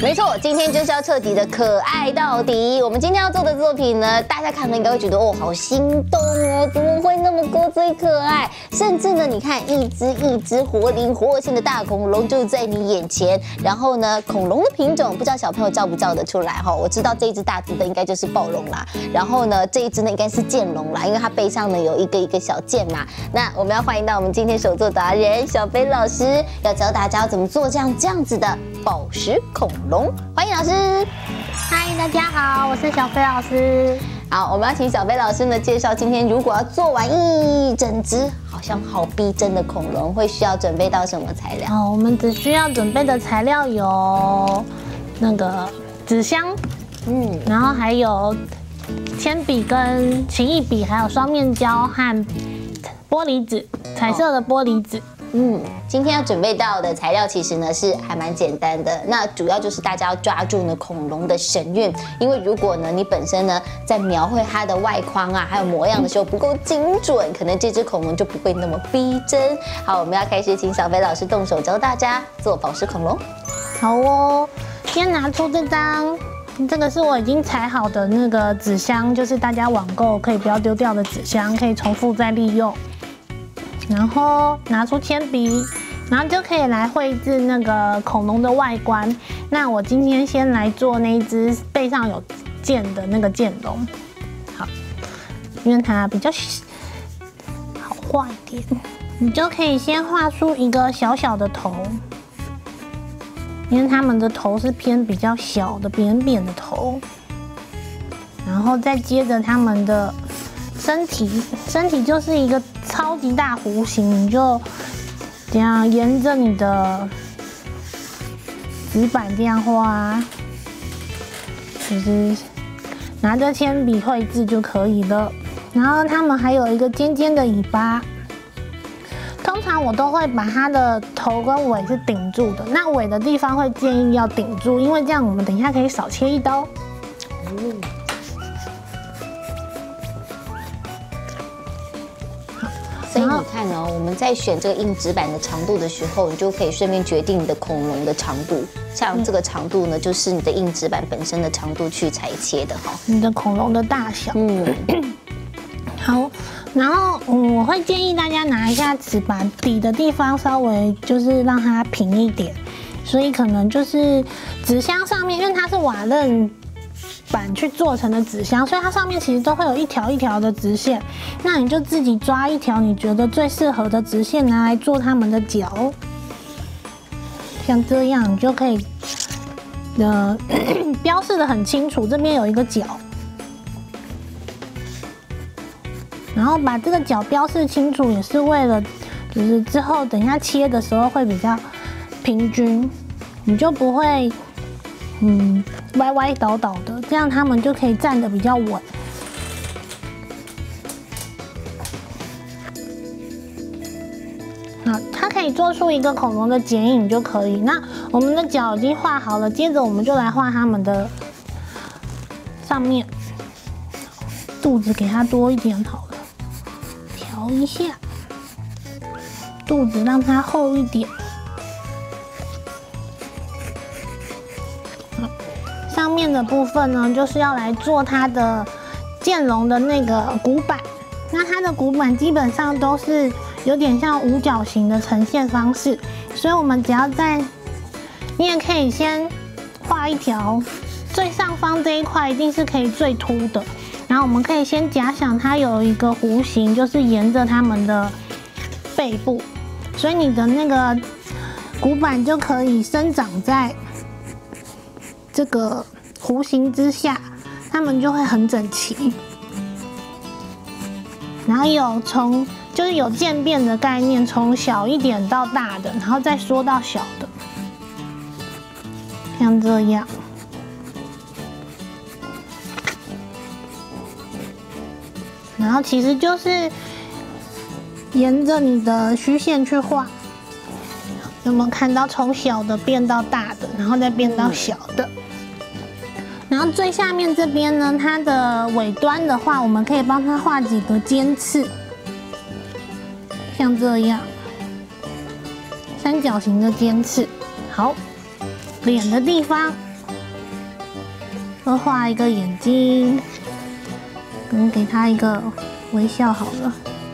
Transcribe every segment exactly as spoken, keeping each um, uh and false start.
没错，今天就是要彻底的可爱到底。我们今天要做的作品呢，大家看了应该会觉得哦，好心动哦，怎么会那么狗嘴可爱？甚至呢，你看一只一只活灵活现的大恐龙就在你眼前。然后呢，恐龙的品种不知道小朋友叫不叫得出来哈？我知道这一只大只的应该就是暴龙啦。然后呢，这一只呢应该是剑龙啦，因为它背上呢有一个一个小剑嘛。那我们要欢迎到我们今天手作达人小飞老师，要教大家怎么做这样这样子的宝石恐龙。欢迎老师。 嗨，大家好，我是小飞老师。 好，我们要请小飞老师呢介绍今天如果要做完一整只好像好逼真的恐龙，会需要准备到什么材料？ 哦，我们只需要准备的材料有那个纸箱，嗯，然后还有铅笔跟奇异笔，还有双面胶和玻璃纸，彩色的玻璃纸。 嗯，今天要准备到的材料其实呢是还蛮简单的，那主要就是大家要抓住呢恐龙的神韵，因为如果呢你本身呢在描绘它的外框啊还有模样的时候不够精准，可能这只恐龙就不会那么逼真。好，我们要开始请小飞老师动手教大家做宝石恐龙。 好哦，先拿出这张，这个是我已经裁好的那个纸箱，就是大家网购可以不要丢掉的纸箱，可以重复再利用。然后拿出铅笔，然后就可以来绘制那个恐龙的外观。那我今天先来做那一只背上有剑的那个剑龙，好，因为它比较好画一点，你就可以先画出一个小小的头，因为它们的头是偏比较小的扁扁的头，然后再接着它们的身体，身体就是一个超级大弧形，你就这样沿着你的纸板这样画，就是拿着铅笔绘制就可以了。然后它们还有一个尖尖的尾巴，通常我都会把它的头跟尾是顶住的，那尾的地方会建议要顶住，因为这样我们等一下可以少切一刀。嗯所以你看哦，我们在选这个硬纸板的长度的时候，你就可以顺便决定你的恐龙的长度。像这个长度呢，就是你的硬纸板本身的长度去裁切的哈。 你的恐龙的大小。嗯。好，然后嗯，我会建议大家拿一下纸板，底的地方稍微就是让它平一点，所以可能就是纸箱上面，因为它是瓦楞板去做成的纸箱，所以它上面其实都会有一条一条的直线，那你就自己抓一条你觉得最适合的直线拿来做它们的脚，像这样你就可以呃标示得很清楚，这边有一个角，然后把这个角标示清楚，也是为了就是之后等一下切的时候会比较平均，你就不会嗯歪歪倒倒的，这样它们就可以站得比较稳。好，它可以做出一个恐龙的剪影就可以。那我们的脚已经画好了，接着我们就来画它们的上面，肚子给它多一点好了，调一下，肚子让它厚一点。上面的部分呢，就是要来做它的剑龙的那个骨板。那它的骨板基本上都是有点像五角形的呈现方式，所以我们只要在，你也可以先画一条，最上方这一块一定是可以最凸的。然后我们可以先假想它有一个弧形，就是沿着它们的背部，所以你的那个骨板就可以生长在这个弧形之下，它们就会很整齐。然后有从就是有渐变的概念，从小一点到大的，然后再缩到小的，像这样。然后其实就是沿着你的虚线去画。有没有看到从小的变到大的，然后再变到小的？然后最下面这边呢，它的尾端的话，我们可以帮它画几个尖刺，像这样三角形的尖刺。好，脸的地方就画一个眼睛，嗯，给它一个微笑好了。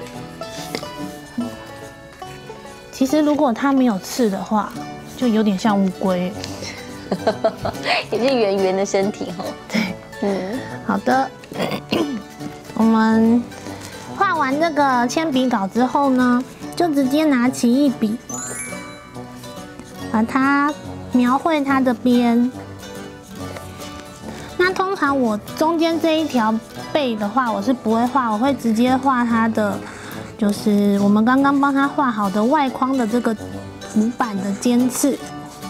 其实如果它没有刺的话，就有点像乌龟， 也是圆圆的身体哈。 对， 嗯， 好的。我们画完这个铅笔稿之后呢，就直接拿起一笔，把它描绘它的边。那通常我中间这一条背的话，我是不会画，我会直接画它的，就是我们刚刚帮它画好的外框的这个浮板的尖刺，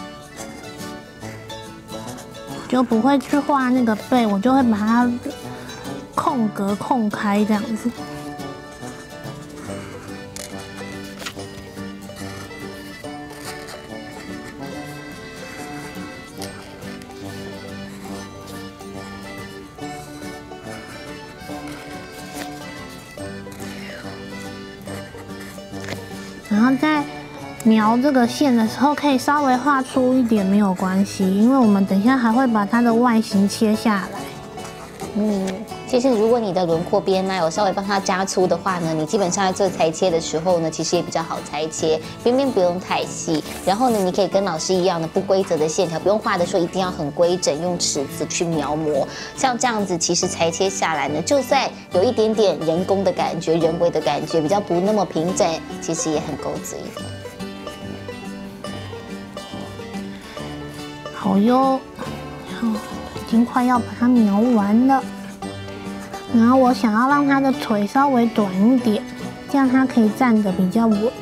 就不会去画那个背，我就会把它空格空开这样子。然后在描这个线的时候，可以稍微画粗一点，没有关系，因为我们等一下还会把它的外形切下来。 嗯，其实如果你的轮廓边呢有稍微帮它加粗的话呢，你基本上在做裁切的时候呢，其实也比较好裁切，边边不用太细。然后呢，你可以跟老师一样的不规则的线条，不用画的时候一定要很规整，用尺子去描摹。像这样子，其实裁切下来呢，就算有一点点人工的感觉、人为的感觉，比较不那么平整，其实也很够自然。 好哟，好，已经快要把它描完了。然后我想要让它的腿稍微短一点，这样它可以站得比较稳。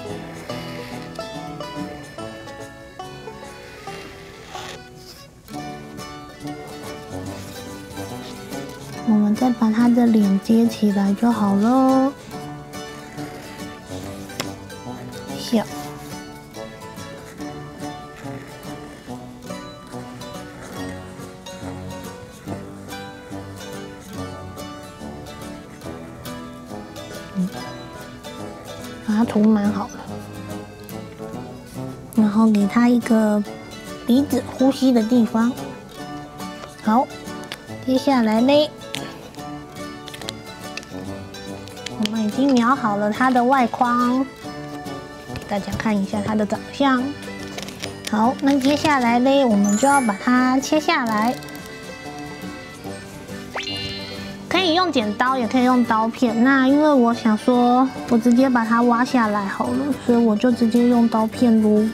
我们再把它的脸接起来就好了。笑。把它涂满好了，然后给它一个鼻子呼吸的地方。好，接下来呢，我们已经描好了它的外框，给大家看一下它的长相。好，那接下来呢，我们就要把它切下来。可以用剪刀，也可以用刀片。那因为我想说，我直接把它挖下来好了，所以我就直接用刀片撸。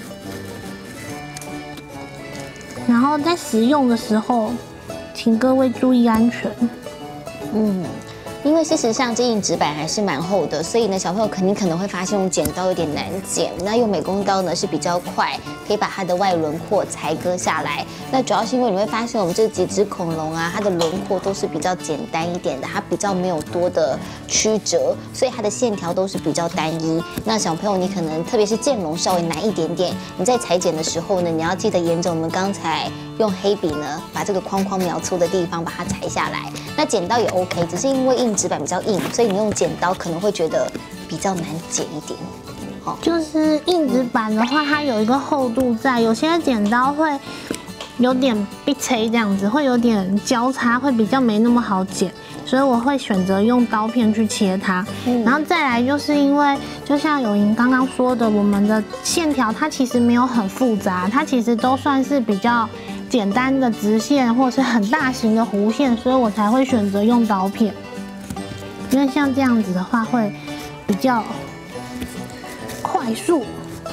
然后在使用的时候，请各位注意安全。 嗯。因为事实上，这硬纸板还是蛮厚的，所以呢，小朋友肯定可能会发现用剪刀有点难剪。那用美工刀呢是比较快，可以把它的外轮廓裁割下来。那主要是因为你会发现，我们这几只恐龙啊，它的轮廓都是比较简单一点的，它比较没有多的曲折，所以它的线条都是比较单一。那小朋友，你可能特别是剑龙稍微难一点点，你在裁剪的时候呢，你要记得沿着我们刚才用黑笔呢，把这个框框描粗的地方把它裁下来。那剪刀也 OK， 只是因为硬纸板比较硬，所以你用剪刀可能会觉得比较难剪一点。好， 就是硬纸板的话，它有一个厚度在，有些剪刀会有点被切这样子，会有点交叉，会比较没那么好剪，所以我会选择用刀片去切它。嗯、然后再来就是因为，就像有莹刚刚说的，我们的线条它其实没有很复杂，它其实都算是比较简单的直线或是很大型的弧线，所以我才会选择用刀片。因为像这样子的话会比较快速。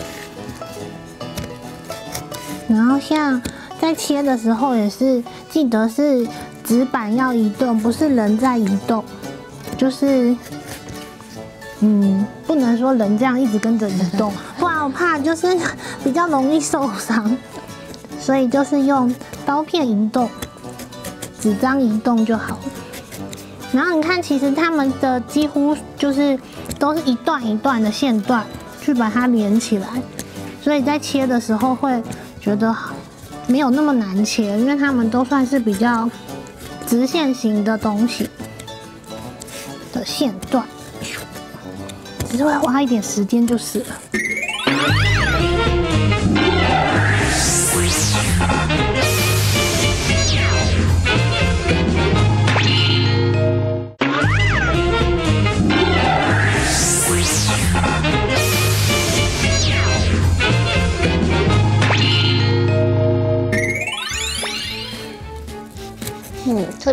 然后像在切的时候也是记得是纸板要移动，不是人在移动，就是嗯，不能说人这样一直跟着移动，不然我怕就是比较容易受伤。所以就是用刀片移动，纸张移动就好了。然后你看，其实它们的几乎就是都是一段一段的线段去把它连起来，所以在切的时候会觉得没有那么难切，因为它们都算是比较直线型的东西的线段，只是会花一点时间就是了。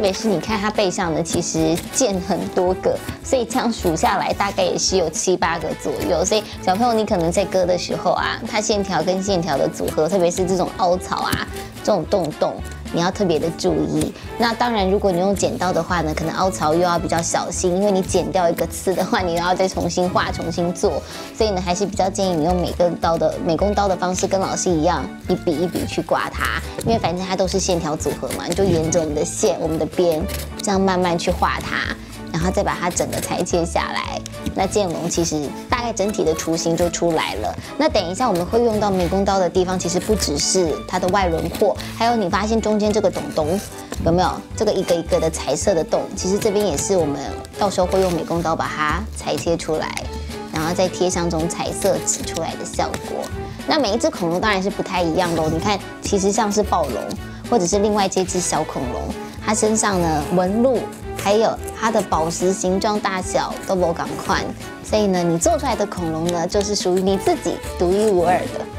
别是你看它背上呢，其实键很多个，所以这样数下来大概也是有七八个左右。所以小朋友你可能在割的时候啊，它线条跟线条的组合，特别是这种凹槽啊，这种洞洞。你要特别的注意。那当然，如果你用剪刀的话呢，可能凹槽又要比较小心，因为你剪掉一个刺的话，你要再重新画、重新做。所以呢，还是比较建议你用美工刀的美工刀的方式，跟老师一样，一笔一笔去刮它。因为反正它都是线条组合嘛，你就沿着我们的线、我们的边，这样慢慢去画它。然后再把它整个裁切下来，那剑龙其实大概整体的雏形就出来了。那等一下我们会用到美工刀的地方，其实不只是它的外轮廓，还有你发现中间这个洞洞有没有？这个一个一个的彩色的洞，其实这边也是我们到时候会用美工刀把它裁切出来，然后再贴上这种彩色纸出来的效果。那每一只恐龙当然是不太一样喽。你看，其实像是暴龙，或者是另外这只小恐龙，它身上呢纹路。还有它的宝石形状大小都不赶快，所以呢，你做出来的恐龙呢，就是属于你自己独一无二的。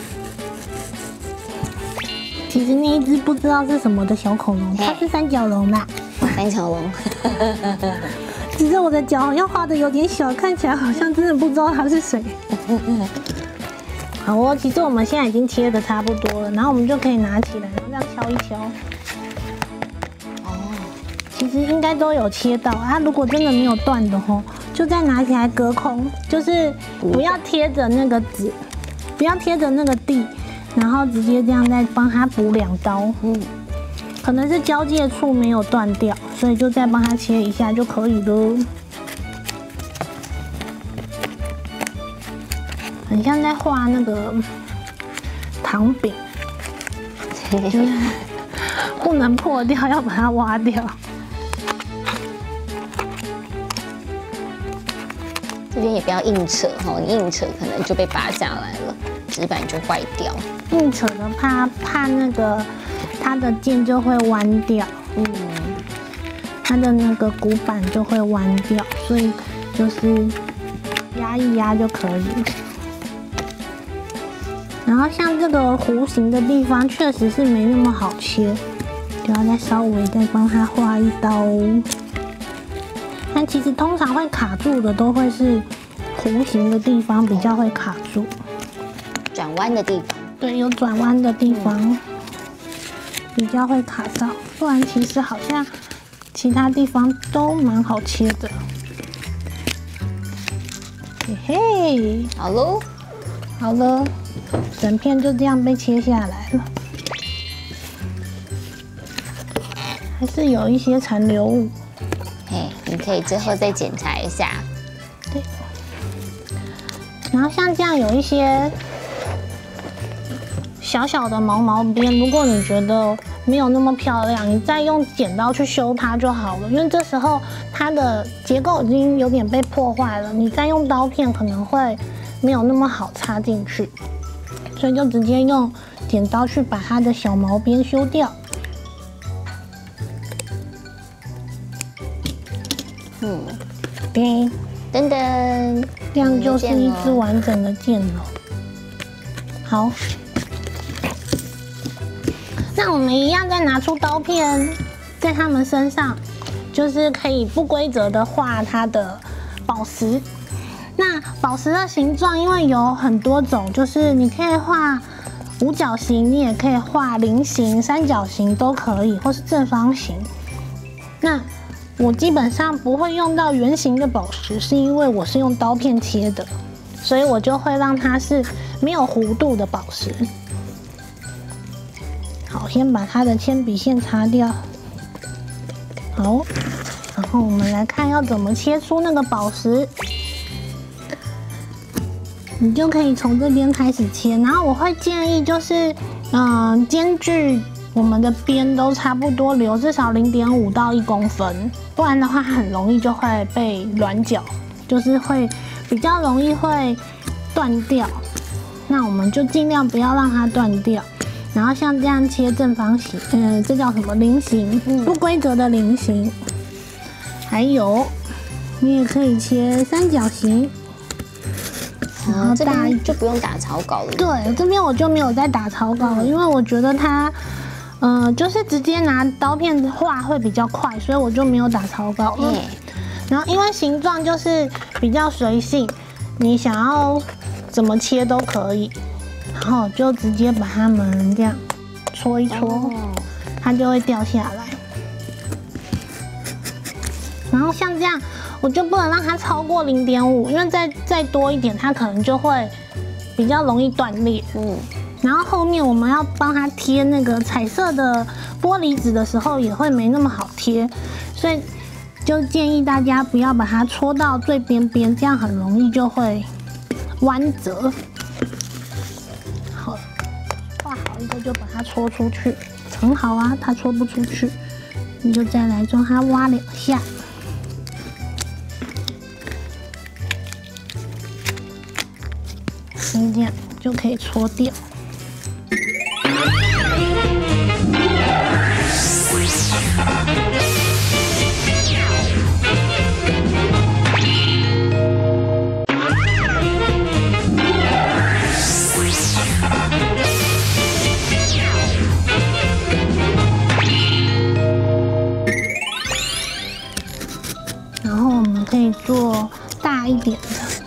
其实那一只不知道是什么的小恐龙，它是三角龙啦。 三角龙， 只是我的脚好像画的有点小，看起来好像真的不知道它是谁。好哦，其实我们现在已经切的差不多了，然后我们就可以拿起来，然后这样敲一敲。其实应该都有切到啊，如果真的没有断的吼，就再拿起来隔空，就是不要贴着那个纸，不要贴着那个地，然后直接这样再帮它补两刀。嗯，可能是交界处没有断掉，所以就再帮它切一下就可以了。很像在画那个糖饼，就是不能破掉，要把它挖掉。 这边也不要硬扯哈，你硬扯可能就被拔下来了，纸板就坏掉。 硬扯的怕怕那个它的剑就会弯掉，嗯，它的那个骨板就会弯掉，所以就是压一压就可以。然后像这个弧形的地方确实是没那么好切，就要再稍微再帮它画一刀。但其实通常会卡住的都会是弧形的地方比较会卡住， 转弯的地方。 对，有转弯的地方比较会卡到，不然其实好像其他地方都蛮好切的。嘿嘿， 好喽， 好了，整片就这样被切下来了，还是有一些残留物。 嘿，你可以之后再检查一下。 对。然后像这样有一些小小的毛毛边，如果你觉得没有那么漂亮，你再用剪刀去修它就好了。因为这时候它的结构已经有点被破坏了，你再用刀片可能会没有那么好插进去，所以就直接用剪刀去把它的小毛边修掉。嗯，对， 噔噔， 这样就是一只完整的剑了。好，那我们一样再拿出刀片，在它们身上，就是可以不规则的画它的宝石。那宝石的形状，因为有很多种，就是你可以画五角形，你也可以画菱形、三角形都可以，或是正方形。那我基本上不会用到圆形的宝石，是因为我是用刀片切的，所以我就会让它是没有弧度的宝石。好，先把它的铅笔线擦掉。好，然后我们来看要怎么切出那个宝石。你就可以从这边开始切，然后我会建议就是，嗯、呃，间距我们的边都差不多留至少零点五到一公分，不然的话很容易就会被软角，就是会比较容易会断掉。那我们就尽量不要让它断掉。然后像这样切正方形，嗯、呃，这叫什么菱形？不规则的菱形。还有，你也可以切三角形。然后大就不用打草稿了。 对，这边我就没有再打草稿了，因为我觉得它呃，就是直接拿刀片画会比较快，所以我就没有打草稿了。然后因为形状就是比较随性，你想要怎么切都可以，然后就直接把它们这样搓一搓，它就会掉下来。然后像这样，我就不能让它超过零点五，因为再再多一点，它可能就会比较容易断裂。嗯。然后后面我们要帮它贴那个彩色的玻璃纸的时候，也会没那么好贴，所以就建议大家不要把它戳到最边边，这样很容易就会弯折。好，画好一个就把它戳出去，很好啊，它戳不出去，你就再来帮它挖两下。这样就可以戳掉。然后我们可以做大一点的。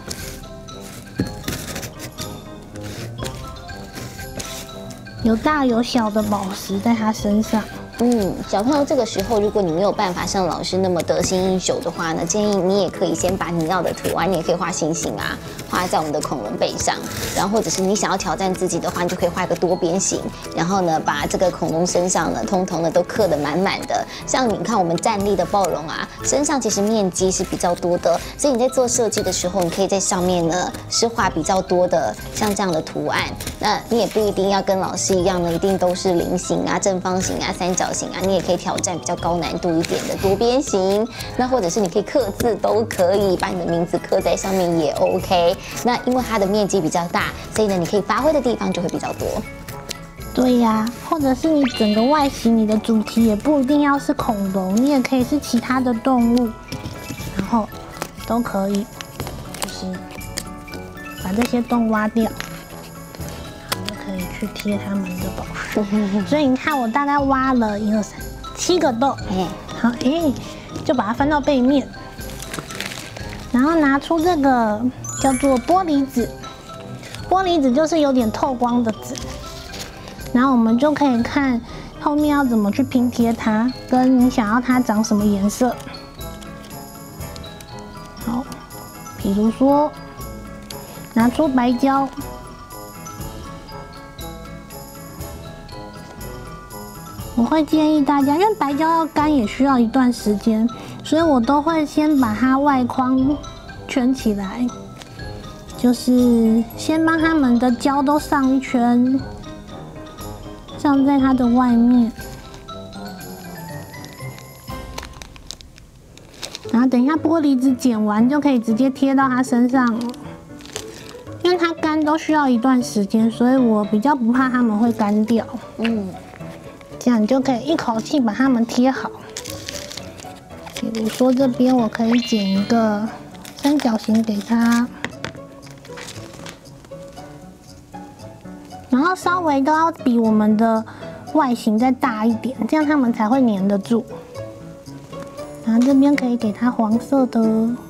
有大有小的宝石在他身上。 嗯，小朋友这个时候，如果你没有办法像老师那么得心应手的话呢，建议你也可以先把你要的图案，你也可以画星星啊，画在我们的恐龙背上。然后或者是你想要挑战自己的话，你就可以画一个多边形，然后呢，把这个恐龙身上呢，通通的都刻得满满的。像你看我们站立的暴龙啊，身上其实面积是比较多的，所以你在做设计的时候，你可以在上面呢是画比较多的像这样的图案。那你也不一定要跟老师一样呢，一定都是菱形啊、正方形啊、三角形啊，你也可以挑战比较高难度一点的多边形。那或者是你可以刻字都可以，把你的名字刻在上面也 OK。那因为它的面积比较大，所以呢，你可以发挥的地方就会比较多。 对呀，或者是你整个外形，你的主题也不一定要是恐龙，你也可以是其他的动物，然后都可以，就是把这些洞挖掉。可以去贴他们的宝石，所以你看我大概挖了一二三七个洞，哎，好，哎，就把它翻到背面，然后拿出这个叫做玻璃纸，玻璃纸就是有点透光的纸，然后我们就可以看后面要怎么去拼贴它，跟你想要它长什么颜色。好，比如说拿出白胶。我会建议大家，因为白胶要干也需要一段时间，所以我都会先把它外框圈起来，就是先帮它们的胶都上一圈，上在它的外面，然后等一下玻璃纸剪完就可以直接贴到它身上了。因为它干都需要一段时间，所以我比较不怕它们会干掉。嗯。这样你就可以一口气把它们贴好。比如说这边我可以剪一个三角形给它，然后稍微都要比我们的外形再大一点，这样它们才会粘得住。然后这边可以给它黄色的，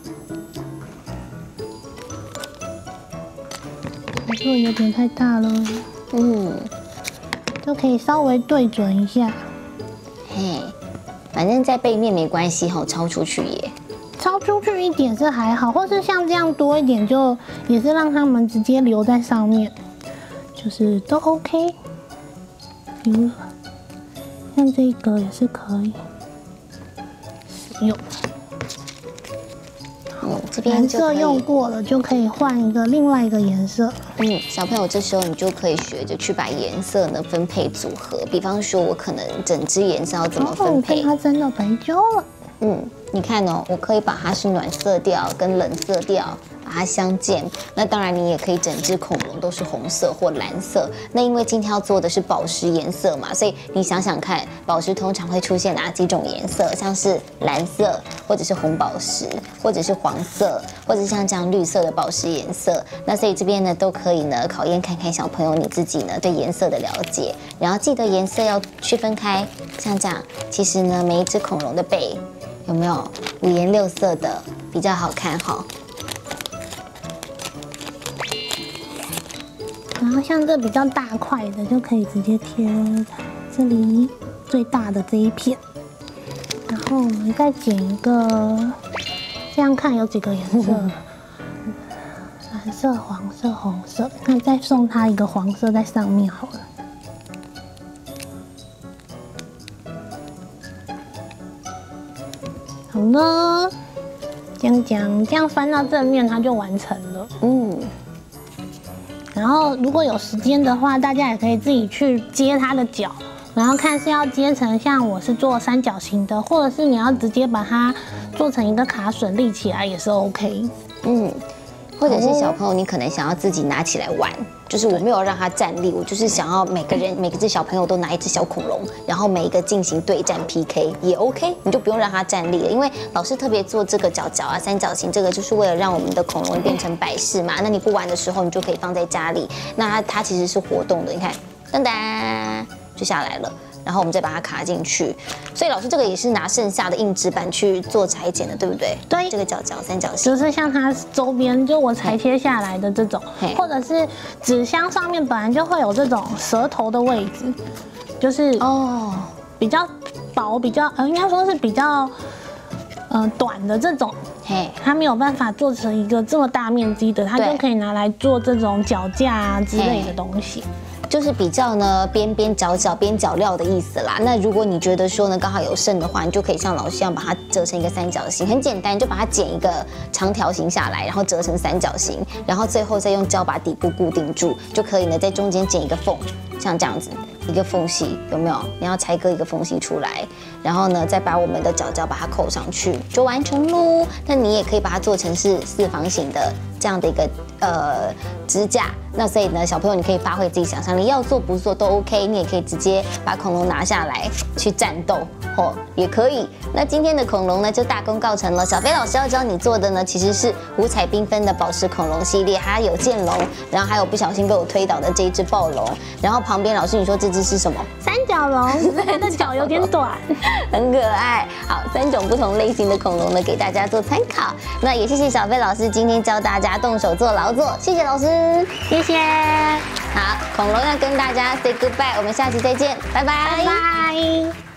黄色有点太大了，嗯。就可以稍微对准一下， 嘿，反正在背面没关系哈，超出去也， 超出去一点是还好，或是像这样多一点就也是让他们直接留在上面，就是都 OK。比如像这个也是可以使用。 嗯，这边颜色用过了，就可以换一个另外一个颜色。 嗯，小朋友这时候你就可以学着去把颜色呢分配组合。比方说，我可能整支颜色要怎么分配？ 哦，它沾到白胶了。 嗯，你看哦，我可以把它是暖色调跟冷色调，把它相间。那当然，你也可以整只恐龙都是红色或蓝色。那因为今天要做的是宝石颜色嘛，所以你想想看，宝石通常会出现哪几种颜色？像是蓝色，或者是红宝石，或者是黄色，或者像这样绿色的宝石颜色。那所以这边呢，都可以呢考验看看小朋友你自己呢对颜色的了解。然后记得颜色要区分开，像这样，其实呢每一只恐龙的背有没有五颜六色的比较好看哈？ 然后像这比较大块的，就可以直接贴这里最大的这一片。然后我们再剪一个，这样看有几个颜色？嗯、蓝色、黄色、红色。那再送它一个黄色在上面好了。好了，这样讲，这样翻到正面，它就完成了。嗯。然后如果有时间的话，大家也可以自己去接它的脚，然后看是要接成像我是做三角形的，或者是你要直接把它做成一个卡榫立起来也是 OK。嗯。 或者是小朋友，你可能想要自己拿起来玩，就是我没有让他站立，我就是想要每个人每个只小朋友都拿一只小恐龙，然后每一个进行对战 P K 也 OK， 你就不用让他站立了，因为老师特别做这个角角啊三角形，这个就是为了让我们的恐龙变成摆饰嘛。那你不玩的时候，你就可以放在家里，那它它其实是活动的，你看，噔噔就下来了。然后我们再把它卡进去，所以老师这个也是拿剩下的硬纸板去做裁剪的，对不对？ 对， 这个角角三角形就是像它周边就我裁切下来的这种，或者是纸箱上面本来就会有这种舌头的位置，就是哦比较薄、比较呃应该说是比较呃短的这种，嘿，它没有办法做成一个这么大面积的，它就可以拿来做这种脚架啊之类的东西。 就是比较呢边边角角边角料的意思啦。那如果你觉得说呢刚好有剩的话，你就可以像老师一样把它折成一个三角形，很简单，就把它剪一个长条形下来，然后折成三角形，然后最后再用胶把底部固定住，就可以呢在中间剪一个缝，像这样子一个缝隙，有没有？你要裁割一个缝隙出来，然后呢再把我们的角角把它扣上去，就完成喽。那你也可以把它做成是四方形的这样的一个呃支架。那所以呢，小朋友你可以发挥自己想象力，要做不做都 OK， 你也可以直接把恐龙拿下来去战斗，哦，也可以。那今天的恐龙呢就大功告成了。小飞老师要教你做的呢，其实是五彩缤纷的宝石恐龙系列，还有剑龙，然后还有不小心被我推倒的这一只暴龙，然后旁边老师你说这只是什么？ 三角龙，它的脚有点短， 很可爱。好，三种不同类型的恐龙呢，给大家做参考。那也谢谢小飞老师今天教大家动手做劳作，谢谢老师， 谢谢。 好，恐龙要跟大家 say goodbye， 我们下期再见，拜拜。 拜拜。